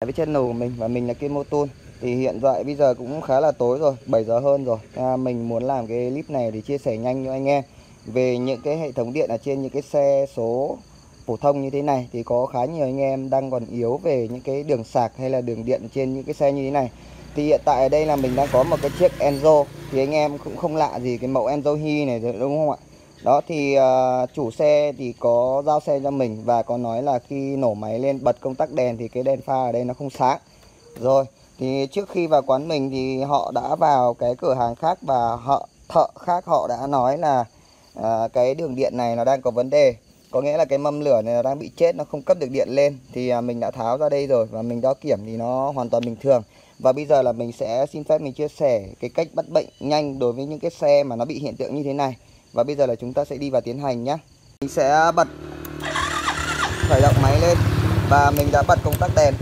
Với channel của mình và mình là Kiên Motor. Thì hiện tại bây giờ cũng khá là tối rồi, 7 giờ hơn rồi. Mình muốn làm cái clip này để chia sẻ nhanh cho anh em về những cái hệ thống điện ở trên những cái xe số phổ thông như thế này. Thì có khá nhiều anh em đang còn yếu về những cái đường sạc hay là đường điện trên những cái xe như thế này. Thì hiện tại ở đây là mình đang có một cái chiếc Enzo. Thì anh em cũng không lạ gì cái mẫu Enzo Hi này rồi, đúng không ạ? Đó thì chủ xe thì có giao xe cho mình và có nói là khi nổ máy lên bật công tắc đèn thì cái đèn pha ở đây nó không sáng. Rồi thì trước khi vào quán mình thì họ đã vào cái cửa hàng khác và thợ khác họ đã nói là cái đường điện này nó đang có vấn đề. Có nghĩa là cái mâm lửa này nó đang bị chết, nó không cấp được điện lên. Thì mình đã tháo ra đây rồi và mình đo kiểm thì nó hoàn toàn bình thường. Và bây giờ là mình sẽ xin phép mình chia sẻ cái cách bắt bệnh nhanh đối với những cái xe mà nó bị hiện tượng như thế này. Và bây giờ là chúng ta sẽ đi vào tiến hành nhé. Mình sẽ bật khởi động máy lên và mình đã bật công tắc đèn.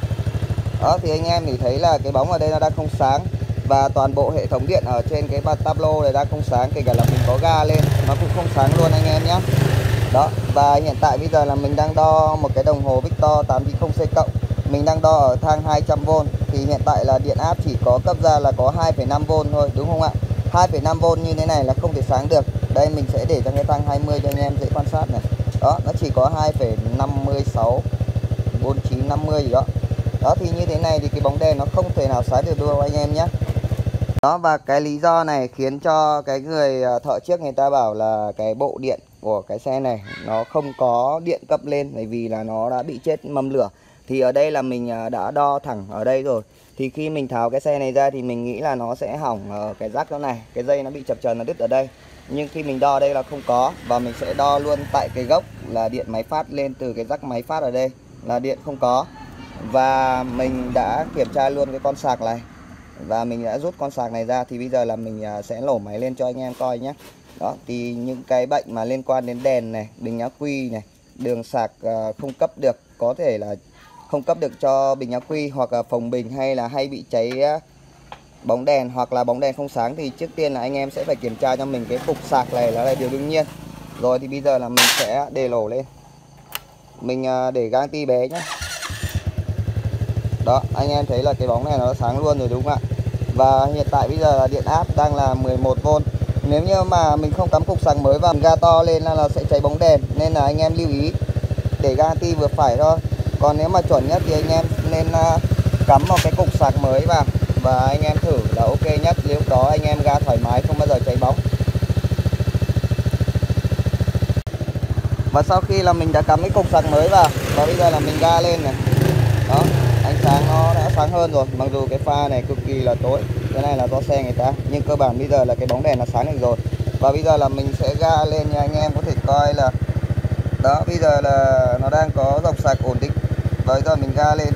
Đó thì anh em thì thấy là cái bóng ở đây nó đang không sáng và toàn bộ hệ thống điện ở trên cái bàn tablo này đang không sáng, kể cả là mình có ga lên nó cũng không sáng luôn anh em nhé. Đó, và hiện tại bây giờ là mình đang đo một cái đồng hồ Victor 890C cộng. Mình đang đo ở thang 200V thì hiện tại là điện áp chỉ có cấp ra là có 2,5V thôi, đúng không ạ? 2,5V như thế này là không thể sáng được. Đây mình sẽ để cho cái thang 20 cho anh em dễ quan sát này. Đó, nó chỉ có 2,56 49 50 gì đó. Đó thì như thế này thì cái bóng đèn nó không thể nào sáng được đâu anh em nhé. Đó, và cái lý do này khiến cho cái người thợ trước người ta bảo là cái bộ điện của cái xe này nó không có điện cấp lên, bởi vì là nó đã bị chết mâm lửa. Thì ở đây là mình đã đo thẳng ở đây rồi. Thì khi mình tháo cái xe này ra thì mình nghĩ là nó sẽ hỏng ở cái rắc chỗ này, cái dây nó bị chập chờn, nó đứt ở đây. Nhưng khi mình đo đây là không có. Và mình sẽ đo luôn tại cái gốc là điện máy phát lên từ cái rắc máy phát ở đây là điện không có. Và mình đã kiểm tra luôn cái con sạc này và mình đã rút con sạc này ra. Thì bây giờ là mình sẽ nổ máy lên cho anh em coi nhé. Đó thì những cái bệnh mà liên quan đến đèn này, bình ắc quy này, đường sạc không cấp được, có thể là không cấp được cho bình ắc quy hoặc là phồng bình, hay là hay bị cháy bóng đèn hoặc là bóng đèn không sáng, thì trước tiên là anh em sẽ phải kiểm tra cho mình cái cục sạc này là điều đương nhiên. Rồi thì bây giờ là mình sẽ để nổ lên. Mình để gang ti bé nhé. Đó, anh em thấy là cái bóng này nó sáng luôn rồi đúng không ạ? Và hiện tại bây giờ là điện áp đang là 11V. Nếu như mà mình không cắm cục sạc mới và ga to lên là nó sẽ cháy bóng đèn, nên là anh em lưu ý để ga ti vừa phải thôi. Còn nếu mà chuẩn nhất thì anh em nên cắm một cái cục sạc mới vào và anh em thử là ok nhất. Lúc đó anh em ga thoải mái, không bao giờ cháy bóng. Và sau khi là mình đã cắm cái cục sạc mới vào và bây giờ là mình ga lên này. Đó, ánh sáng nó đã sáng hơn rồi. Mặc dù cái pha này cực kỳ là tối, cái này là do xe người ta, nhưng cơ bản bây giờ là cái bóng đèn nó sáng được rồi. Và bây giờ là mình sẽ ga lên nha anh em có thể coi là đó, bây giờ là nó đang có dòng sạc ổn định. Và bây giờ mình ga lên.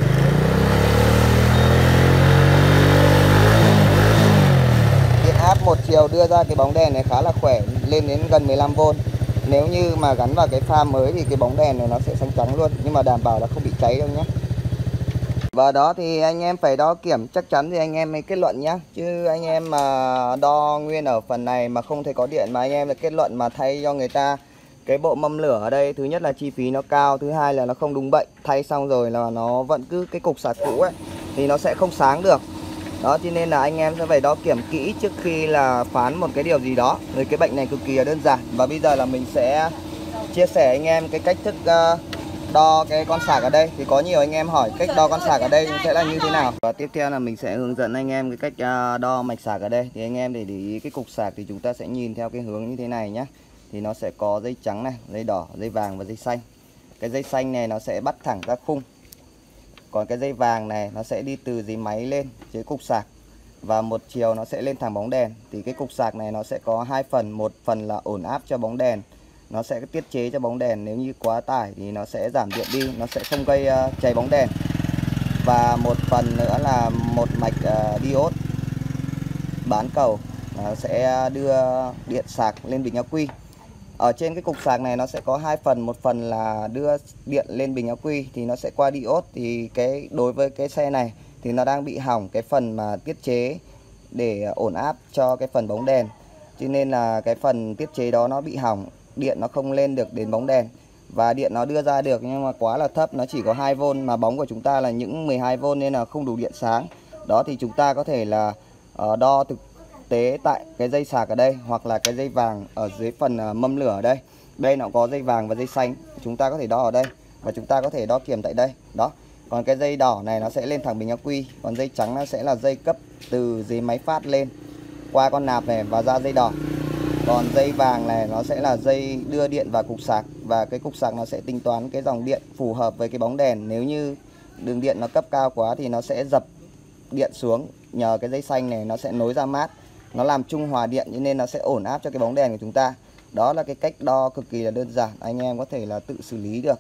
Điện áp một chiều đưa ra cái bóng đèn này khá là khỏe, lên đến gần 15V. Nếu như mà gắn vào cái pha mới thì cái bóng đèn này nó sẽ sáng trắng luôn, nhưng mà đảm bảo là không bị cháy đâu nhé. Và đó thì anh em phải đo kiểm chắc chắn thì anh em mới kết luận nhé. Chứ anh em mà đo nguyên ở phần này mà không thấy có điện mà anh em là kết luận mà thay cho người ta cái bộ mâm lửa ở đây, thứ nhất là chi phí nó cao, thứ hai là nó không đúng bệnh. Thay xong rồi là nó vẫn cứ cái cục sạc cũ ấy thì nó sẽ không sáng được. Đó cho nên là anh em sẽ phải đo kiểm kỹ trước khi là phán một cái điều gì đó. Rồi cái bệnh này cực kỳ là đơn giản. Và bây giờ là mình sẽ chia sẻ anh em cái cách thức đo cái con sạc ở đây. Thì có nhiều anh em hỏi cách đo con sạc ở đây sẽ là như thế nào. Và tiếp theo là mình sẽ hướng dẫn anh em cái cách đo mạch sạc ở đây. Thì anh em để ý cái cục sạc thì chúng ta sẽ nhìn theo cái hướng như thế này nhé. Thì nó sẽ có dây trắng này, dây đỏ, dây vàng và dây xanh. Cái dây xanh này nó sẽ bắt thẳng ra khung. Còn cái dây vàng này nó sẽ đi từ dưới máy lên dưới cục sạc. Và một chiều nó sẽ lên thẳng bóng đèn. Thì cái cục sạc này nó sẽ có hai phần. Một phần là ổn áp cho bóng đèn, nó sẽ tiết chế cho bóng đèn, nếu như quá tải thì nó sẽ giảm điện đi, nó sẽ không gây cháy bóng đèn. Và một phần nữa là một mạch diode bán cầu sẽ đưa điện sạc lên bình ắc quy. Ở trên cái cục sạc này nó sẽ có hai phần, một phần là đưa điện lên bình ắc quy thì nó sẽ qua diode. Thì cái đối với cái xe này thì nó đang bị hỏng cái phần mà tiết chế để ổn áp cho cái phần bóng đèn, cho nên là cái phần tiết chế đó nó bị hỏng, điện nó không lên được đến bóng đèn. và điện nó đưa ra được nhưng mà quá là thấp, nó chỉ có 2V mà bóng của chúng ta là những 12V nên là không đủ điện sáng. Đó thì chúng ta có thể là đo thực tế tại cái dây sạc ở đây hoặc là cái dây vàng ở dưới phần mâm lửa ở đây. Đây nó có dây vàng và dây xanh, chúng ta có thể đo ở đây và chúng ta có thể đo kiểm tại đây. Đó. Còn cái dây đỏ này nó sẽ lên thẳng bình ắc quy, còn dây trắng nó sẽ là dây cấp từ dưới máy phát lên qua con nạp này và ra dây đỏ. Còn dây vàng này nó sẽ là dây đưa điện vào cục sạc, và cái cục sạc nó sẽ tính toán cái dòng điện phù hợp với cái bóng đèn. Nếu như đường điện nó cấp cao quá thì nó sẽ dập điện xuống, nhờ cái dây xanh này nó sẽ nối ra mát, nó làm trung hòa điện cho nên nó sẽ ổn áp cho cái bóng đèn của chúng ta. Đó là cái cách đo cực kỳ là đơn giản, anh em có thể là tự xử lý được.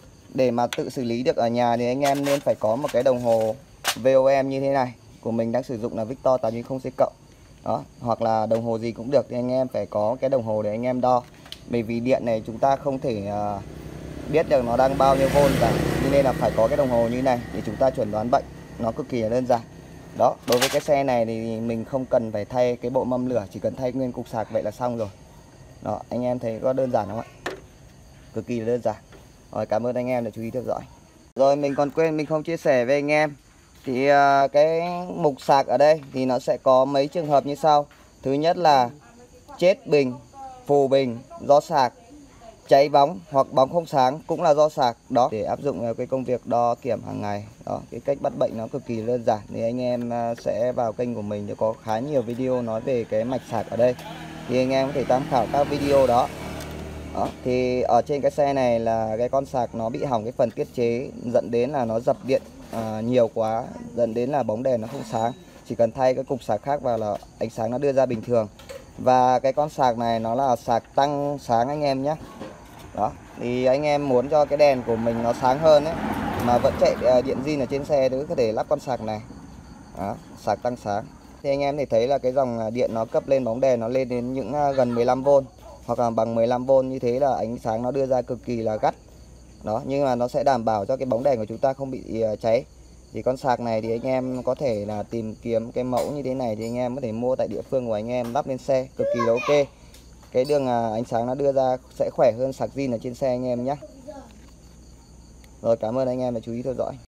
Để mà tự xử lý được ở nhà thì anh em nên phải có một cái đồng hồ VOM như thế này. Của mình đang sử dụng là Victor 890C cộng. Đó, hoặc là đồng hồ gì cũng được thì anh em phải có cái đồng hồ để anh em đo. Bởi vì điện này chúng ta không thể biết được nó đang bao nhiêu vôn cả, nên là phải có cái đồng hồ như này để chúng ta chuẩn đoán bệnh. Nó cực kỳ là đơn giản. Đó, đối với cái xe này thì mình không cần phải thay cái bộ mâm lửa, chỉ cần thay nguyên cục sạc vậy là xong rồi. Đó, anh em thấy có đơn giản không ạ? Cực kỳ là đơn giản. Rồi, cảm ơn anh em đã chú ý theo dõi. Rồi, mình còn quên mình không chia sẻ với anh em. Thì cái mục sạc ở đây thì nó sẽ có mấy trường hợp như sau. Thứ nhất là chết bình, phù bình do sạc, cháy bóng hoặc bóng không sáng cũng là do sạc. Đó, để áp dụng vào cái công việc đo kiểm hàng ngày. Đó, cái cách bắt bệnh nó cực kỳ đơn giản. Thì anh em sẽ vào kênh của mình để có khá nhiều video nói về cái mạch sạc ở đây. Thì anh em có thể tham khảo các video đó. Đó, thì ở trên cái xe này là cái con sạc nó bị hỏng cái phần tiết chế, dẫn đến là nó dập điện nhiều quá, dẫn đến là bóng đèn nó không sáng. Chỉ cần thay cái cục sạc khác vào là ánh sáng nó đưa ra bình thường. Và cái con sạc này nó là sạc tăng sáng anh em nhé. Đó, thì anh em muốn cho cái đèn của mình nó sáng hơn ấy, mà vẫn chạy điện zin ở trên xe thì có thể lắp con sạc này. Đó, sạc tăng sáng. Thì anh em thể thấy là cái dòng điện nó cấp lên bóng đèn nó lên đến những gần 15V hoặc là bằng 15V, như thế là ánh sáng nó đưa ra cực kỳ là gắt. Đó, nhưng mà nó sẽ đảm bảo cho cái bóng đèn của chúng ta không bị cháy. Thì con sạc này thì anh em có thể là tìm kiếm cái mẫu như thế này thì anh em có thể mua tại địa phương của anh em lắp lên xe, cực kỳ là ok. Cái đường ánh sáng nó đưa ra sẽ khỏe hơn sạc zin ở trên xe anh em nhé. Rồi, cảm ơn anh em đã chú ý theo dõi.